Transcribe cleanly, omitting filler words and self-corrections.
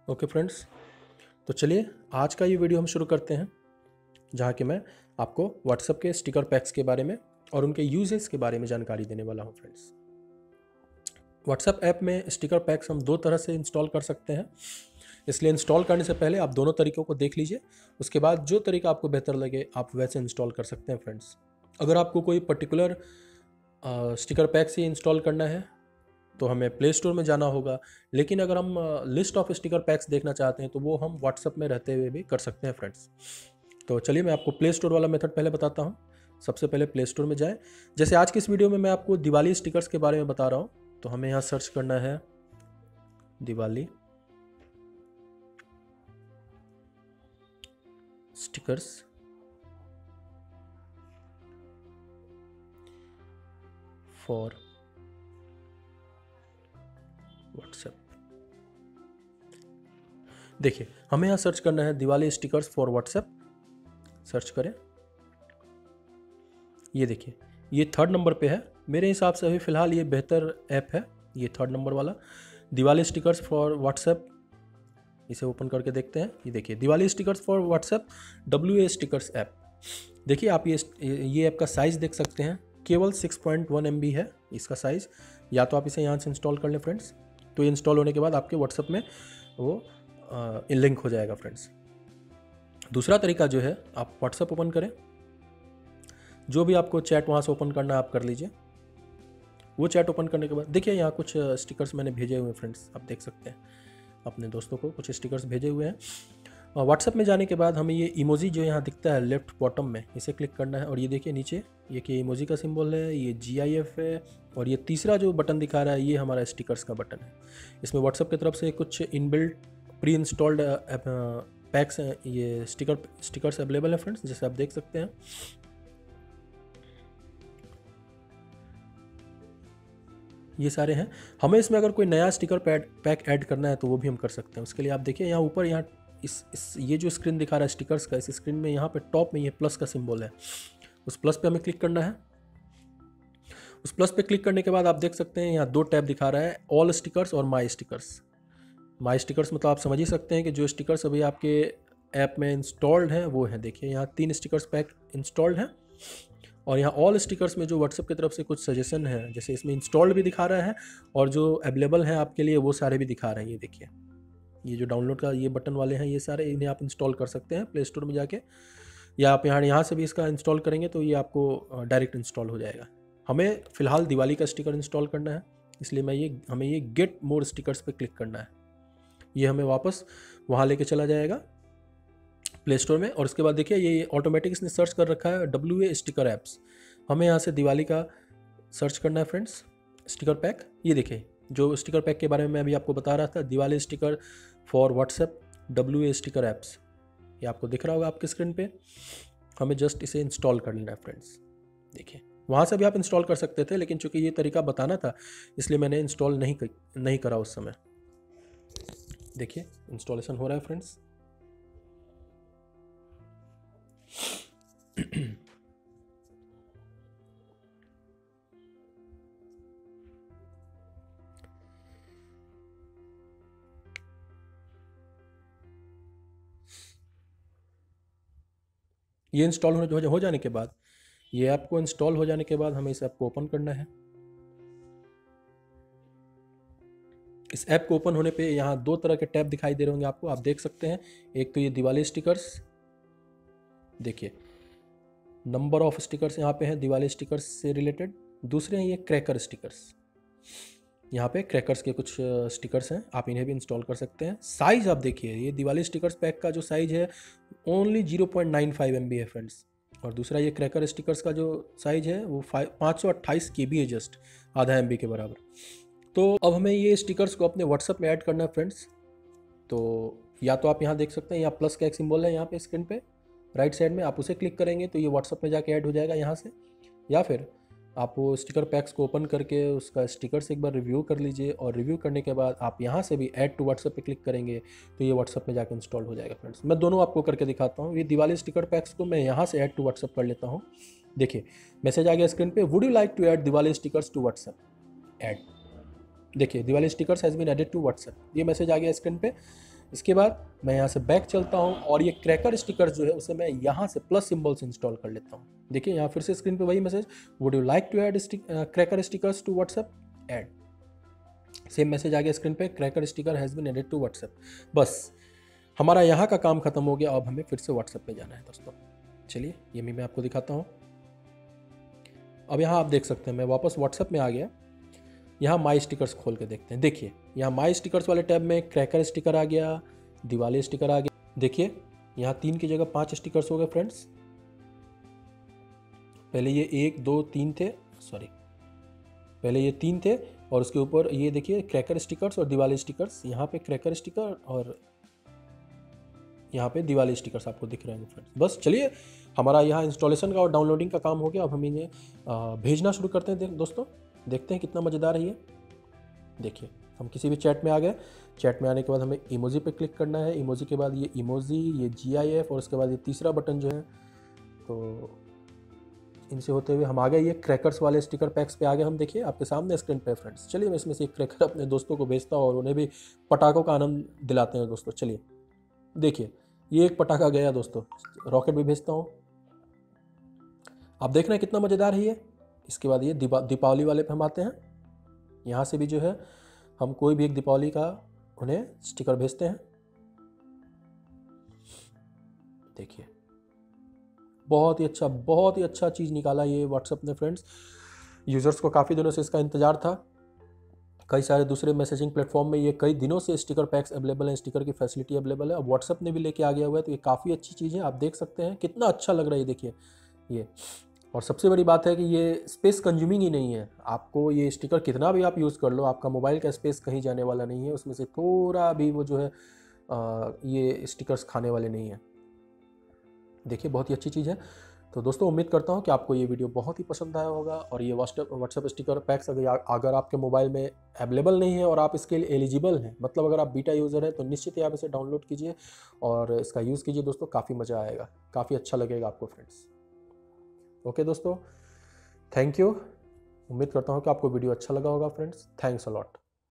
Okay friends, तो चलिए आज का ये वीडियो हम शुरू करते हैं, जहाँ कि मैं आपको व्हाट्सएप के स्टिकर पैक्स के बारे में और उनके यूजेस के बारे में जानकारी देने वाला हूँ। फ्रेंड्स, व्हाट्सएप ऐप में स्टिकर पैक्स हम दो तरह से इंस्टॉल कर सकते हैं, इसलिए इंस्टॉल करने से पहले आप दोनों तरीक़ों को देख लीजिए। उसके बाद जो तरीका आपको बेहतर लगे आप वैसे इंस्टॉल कर सकते हैं। फ्रेंड्स, अगर आपको कोई पर्टिकुलर स्टिकर पैक्स ही इंस्टॉल करना है तो हमें प्ले स्टोर में जाना होगा, लेकिन अगर हम लिस्ट ऑफ स्टिकर पैक्स देखना चाहते हैं तो वो हम व्हाट्सएप में रहते हुए भी कर सकते हैं। फ्रेंड्स, तो चलिए मैं आपको प्ले स्टोर वाला मेथड पहले बताता हूँ। सबसे पहले प्ले स्टोर में जाएं। जैसे आज की इस वीडियो में मैं आपको दिवाली स्टिकर्स के बारे में बता रहा हूँ, तो हमें यहाँ सर्च करना है दिवाली स्टिकर्स फॉर व्हाट्सएप। देखिए, हमें यहाँ सर्च करना है Diwali stickers for WhatsApp. Search करें, ये देखिए ये 3rd नंबर पे है। मेरे हिसाब से अभी फ़िलहाल ये बेहतर ऐप है, ये 3rd नंबर वाला दिवाली स्टिकर्स फॉर व्हाट्सएप। इसे ओपन करके देखते हैं। ये देखिए Diwali stickers for WhatsApp WA stickers app. देखिए आप ये ऐप का साइज़ देख सकते हैं, केवल 6.1 MB है इसका साइज़। या तो आप इसे यहाँ से इंस्टॉल कर लें फ्रेंड्स, तो ये इंस्टॉल होने के बाद आपके व्हाट्सएप में वो लिंक हो जाएगा। फ्रेंड्स, दूसरा तरीका जो है, आप व्हाट्सएप ओपन करें, जो भी आपको चैट वहाँ से ओपन करना है आप कर लीजिए। वो चैट ओपन करने के बाद देखिए यहाँ कुछ स्टिकर्स मैंने भेजे हुए हैं। फ्रेंड्स, आप देख सकते हैं अपने दोस्तों को कुछ स्टिकर्स भेजे हुए हैं। व्हाट्सएप में जाने के बाद हमें ये इमोजी जो यहाँ दिखता है लेफ्ट बॉटम में, इसे क्लिक करना है। और ये देखिए नीचे ये कि इमोजी का सिंबल है, ये GIF है, और ये तीसरा जो बटन दिखा रहा है ये हमारा स्टिकर्स का बटन है। इसमें व्हाट्सएप की तरफ से कुछ इनबिल्ट प्री इंस्टॉल्ड पैक्स हैं, ये स्टिकर्स अवेलेबल है। फ्रेंड्स, जैसे आप देख सकते हैं ये सारे हैं। हमें इसमें अगर कोई नया स्टिकर पैक ऐड करना है तो वो भी हम कर सकते हैं। उसके लिए आप देखिए यहाँ ऊपर, यहाँ इस ये जो स्क्रीन दिखा रहा है स्टिकर्स का, इस स्क्रीन में यहाँ पे टॉप में ये प्लस का सिंबल है, उस प्लस पे हमें क्लिक करना है। उस प्लस पे क्लिक करने के बाद आप देख सकते हैं यहाँ 2 टैब दिखा रहा है, ऑल स्टिकर्स और माई स्टिकर्स। माई स्टिकर्स मतलब आप समझ ही सकते हैं कि जो स्टिकर्स अभी आपके ऐप में इंस्टॉल्ड हैं वो हैं। देखिए यहाँ 3 स्टिकर्स पैक इंस्टॉल्ड हैं, और यहाँ ऑल स्टिकर्स में जो व्हाट्सएप की तरफ से कुछ सजेशन है, जैसे इसमें इंस्टॉल्ड भी दिखा रहा है और जो अवेलेबल हैं आपके लिए वो सारे भी दिखा रहे हैं। ये देखिए ये जो डाउनलोड का ये बटन वाले हैं, ये सारे इन्हें आप इंस्टॉल कर सकते हैं प्ले स्टोर में जाके, या आप यहाँ से भी इसका इंस्टॉल करेंगे तो ये आपको डायरेक्ट इंस्टॉल हो जाएगा। हमें फ़िलहाल दिवाली का स्टिकर इंस्टॉल करना है, इसलिए हमें ये गेट मोर स्टिकर्स पे क्लिक करना है। ये हमें वापस वहाँ लेके चला जाएगा प्ले स्टोर में। और उसके बाद देखिए ये ऑटोमेटिक इसने सर्च कर रखा है WA स्टिकर ऐप्स। हमें यहाँ से दिवाली का सर्च करना है फ्रेंड्स, स्टिकर पैक। ये देखिए जो स्टिकर पैक के बारे में मैं अभी आपको बता रहा था, Diwali sticker for WhatsApp WA sticker apps, ये आपको दिख रहा होगा आपके स्क्रीन पे। हमें जस्ट इसे इंस्टॉल कर लेना है। फ्रेंड्स, देखिए वहाँ से भी आप इंस्टॉल कर सकते थे, लेकिन चूंकि ये तरीका बताना था इसलिए मैंने इंस्टॉल नहीं करा उस समय। देखिए इंस्टॉलेशन हो रहा है फ्रेंड्स। ये इंस्टॉल हो जाने के बाद, ये ऐप को इंस्टॉल हो जाने के बाद हमें इस ऐप को ओपन करना है। इस ऐप को ओपन होने पे यहाँ 2 तरह के टैब दिखाई दे रहे होंगे आपको, आप देख सकते हैं। एक तो ये दिवाली स्टिकर्स, देखिए नंबर ऑफ स्टिकर्स यहाँ पे हैं दिवाली स्टिकर्स से रिलेटेड। दूसरे हैं ये क्रैकर स्टिकर्स, यहाँ पे क्रैकर्स के कुछ स्टिकर्स हैं, आप इन्हें भी इंस्टॉल कर सकते हैं। साइज़ आप देखिए, ये दिवाली स्टिकर्स पैक का जो साइज़ है ओनली 0.95 MB है फ्रेंड्स, और दूसरा ये क्रैकर स्टिकर्स का जो साइज़ है वो 528 KB है, जस्ट आधा MB के बराबर। तो अब हमें ये स्टिकर्स को अपने व्हाट्सएप में ऐड करना है फ्रेंड्स। तो या तो आप यहाँ देख सकते हैं, यहाँ प्लस का एक सिंबल है यहाँ पे स्क्रीन पे राइट साइड में, आप उसे क्लिक करेंगे तो ये व्हाट्सएप में जाके ऐड हो जाएगा यहाँ से। या फिर आप वो स्टिकर पैक्स को ओपन करके उसका स्टिकर से एक बार रिव्यू कर लीजिए, और रिव्यू करने के बाद आप यहाँ से भी ऐड टू व्हाट्सएप पे क्लिक करेंगे तो ये व्हाट्सएप में जाकर इंस्टॉल हो जाएगा। फ्रेंड्स, मैं दोनों आपको करके दिखाता हूँ। ये दिवाली स्टिकर पैक्स को मैं यहाँ से ऐड टू व्हाट्सएप कर लेता हूँ। देखिए मैसेज आ गया स्क्रीन पे, would you like to add Diwali stickers to WhatsApp add. देखिए Diwali stickers has been added to WhatsApp, ये मैसेज आ गया स्क्रीन पे। इसके बाद मैं यहाँ से बैक चलता हूँ और ये क्रैकर स्टिकर जो है उसे मैं यहाँ से प्लस सिंबल से इंस्टॉल कर लेता हूँ। देखिए यहाँ फिर से स्क्रीन पे वही message, would you like to add cracker stickers to WhatsApp, add. Same message आ गया स्क्रीन पे, cracker sticker has been added to WhatsApp. बस हमारा यहाँ का काम खत्म हो गया। अब हमें फिर से व्हाट्सएप पे जाना है दोस्तों। चलिए ये मैं आपको दिखाता हूँ। अब यहाँ आप देख सकते हैं मैं वापस व्हाट्सएप में आ गया। यहाँ माई स्टिकर्स खोल के देखते हैं। देखिए यहाँ माई स्टिकर्स वाले टैब में क्रैकर स्टिकर आ गया, दिवाली स्टिकर आ गया। देखिए यहाँ 3 की जगह 5 स्टिकर्स हो गए फ्रेंड्स। पहले ये 1 2 3 थे, सॉरी पहले ये 3 थे और उसके ऊपर ये देखिए क्रैकर स्टिकर्स और दिवाली स्टिकर्स। यहाँ पे क्रैकर स्टिकर और यहाँ पे दिवाली स्टिकर्स आपको दिख रहे हैं फ्रेंड्स। बस चलिए हमारा यहाँ इंस्टॉलेशन का और डाउनलोडिंग का काम हो गया। अब हम इन्हें भेजना शुरू करते हैं दोस्तों। देखते हैं कितना मज़ेदार है ये। देखिए हम किसी भी चैट में आ गए। चैट में आने के बाद हमें इमोजी पे क्लिक करना है। इमोजी के बाद ये इमोजी, ये GIF और उसके बाद ये तीसरा बटन जो है, तो इनसे होते हुए हम आ गए ये क्रैकर्स वाले स्टिकर पैक्स पे आ गए हम। देखिए आपके सामने स्क्रीन पे फ्रेंड्स। चलिए मैं इसमें से एक क्रैकर अपने दोस्तों को भेजता हूँ और उन्हें भी पटाखों का आनंद दिलाते हैं दोस्तों। चलिए देखिए ये एक पटाखा गया दोस्तों। रॉकेट भी भेजता हूँ। आप देख रहे हैं कितना मज़ेदार है ये। इसके बाद ये दीपावली वाले पे हम आते हैं। यहाँ से भी जो है हम कोई भी एक दीपावली का उन्हें स्टिकर भेजते हैं। देखिए बहुत ही अच्छा चीज़ निकाला ये व्हाट्सएप ने फ्रेंड्स। यूज़र्स को काफ़ी दिनों से इसका इंतज़ार था। कई सारे दूसरे मैसेजिंग प्लेटफॉर्म में ये कई दिनों से स्टिकर पैक्स अवेलेबल हैं, स्टिकर की फैसिलिटी अवेलेबल है। अब व्हाट्सएप ने भी लेके आ गया हुआ है, तो ये काफ़ी अच्छी चीज़ है। आप देख सकते हैं कितना अच्छा लग रहा है देखिए ये। और सबसे बड़ी बात है कि ये स्पेस कंज्यूमिंग ही नहीं है। आपको ये स्टिकर कितना भी आप यूज़ कर लो, आपका मोबाइल का स्पेस कहीं जाने वाला नहीं है। उसमें से थोड़ा भी वो जो है ये स्टिकर्स खाने वाले नहीं हैं। देखिए बहुत ही अच्छी चीज़ है। तो दोस्तों उम्मीद करता हूँ कि आपको ये वीडियो बहुत ही पसंद आया होगा। और ये व्हाट्सएप स्टिकर पैक्स अगर आपके मोबाइल में अवेलेबल नहीं है और आप इसके लिए एलिजिबल हैं, मतलब अगर आप बीटा यूज़र हैं, तो निश्चित ही आप इसे डाउनलोड कीजिए और इसका यूज़ कीजिए दोस्तों। काफ़ी मज़ा आएगा, काफ़ी अच्छा लगेगा आपको फ्रेंड्स। ओके दोस्तों, थैंक यू। उम्मीद करता हूँ कि आपको वीडियो अच्छा लगा होगा फ्रेंड्स। Thanks a lot.